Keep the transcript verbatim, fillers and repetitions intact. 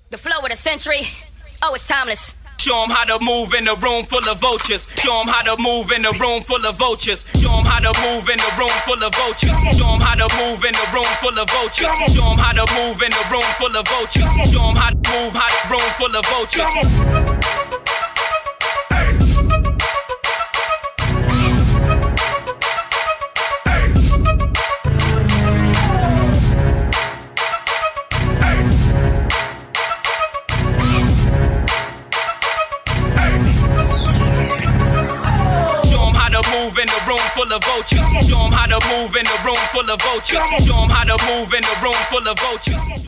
The flow of the century, oh, it's timeless. Show 'em how to move in a room full of vultures. Show 'em how to move in a room full of vultures. Show 'em how to move in a room full of vultures. Show 'em how to move in a room full of vultures. Show 'em how to move in a room full of vultures. Show 'em how to move, how to room full of vultures. In a room full of vultures. Show 'em how to move in a room full of vultures. Show 'em how to move in a room full of vultures.